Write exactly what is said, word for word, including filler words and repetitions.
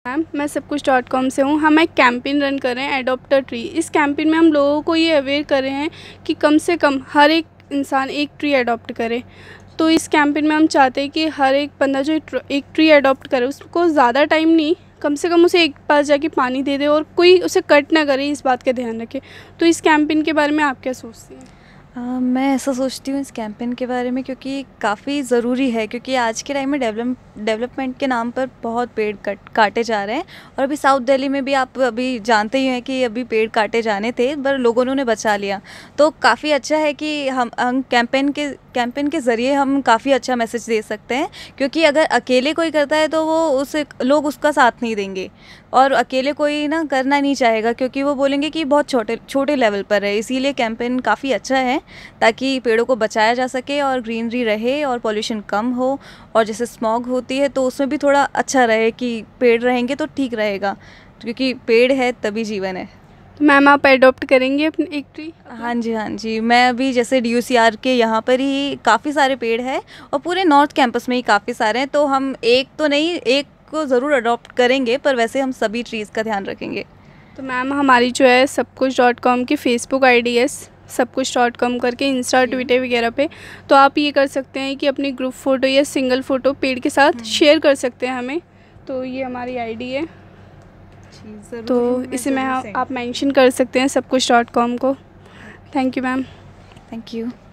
Ma'am मैं सब कुछ डॉट कॉम से हूँ। हम एक कैंपेन रन कर रहे हैं एडॉप्ट अ ट्री। इस कैंपेन में हम लोगों को ये अवेयर कर रहे हैं कि कम से कम हर एक इंसान एक ट्री अडॉप्ट करे। तो इस कैंपेन में हम चाहते हैं कि हर एक बंदा जो एक ट्री अडॉप्ट करे उसको ज़्यादा टाइम नहीं, कम से कम उसे एक पास जाके पानी दे दे और कोई उसे कट ना करे, इस बात का ध्यान रखे। तो इस कैंपेन के बारे में आप क्या सोचती हैं? Uh, मैं ऐसा सोचती हूँ इस कैंपेन के बारे में, क्योंकि काफ़ी ज़रूरी है, क्योंकि आज के टाइम में डेवलप डेवलपमेंट के नाम पर बहुत पेड़ कट काटे जा रहे हैं। और अभी साउथ दिल्ली में भी आप अभी जानते ही हैं कि अभी पेड़ काटे जाने थे पर लोगों ने बचा लिया। तो काफ़ी अच्छा है कि हम हम कैंपेन के कैंपेन के ज़रिए हम काफ़ी अच्छा मैसेज दे सकते हैं, क्योंकि अगर अकेले कोई करता है तो वो उसे लोग उसका साथ नहीं देंगे और अकेले कोई ना करना नहीं चाहेगा, क्योंकि वो बोलेंगे कि बहुत छोटे छोटे लेवल पर है। इसीलिए कैंपेन काफ़ी अच्छा है ताकि पेड़ों को बचाया जा सके और ग्रीनरी रहे और पॉल्यूशन कम हो। और जैसे स्मॉग होती है तो उसमें भी थोड़ा अच्छा रहे कि पेड़ रहेंगे तो ठीक रहेगा, क्योंकि पेड़ है तभी जीवन है। तो मैम आप एडॉप्ट करेंगे अपनी एक ट्री? हाँ जी, हाँ जी। मैं अभी जैसे डी यू सी आर के यहाँ पर ही काफ़ी सारे पेड़ हैं और पूरे नॉर्थ कैंपस में ही काफ़ी सारे हैं, तो हम एक तो नहीं, एक को ज़रूर अडॉप्ट करेंगे, पर वैसे हम सभी ट्रीज़ का ध्यान रखेंगे। तो मैम हमारी जो है सब कुछ डॉट कॉम की फेसबुक आई डी है सब कुछ डॉट कॉम करके, इंस्टा ट्विटर वगैरह पे। तो आप ये कर सकते हैं कि अपनी ग्रुप फ़ोटो या सिंगल फ़ोटो पेड़ के साथ शेयर कर सकते हैं हमें। तो ये हमारी आईडी है, तो इसे मैं आप मेंशन कर सकते हैं सब कुछ डॉट कॉम को। Thank you ma'am. Thank you.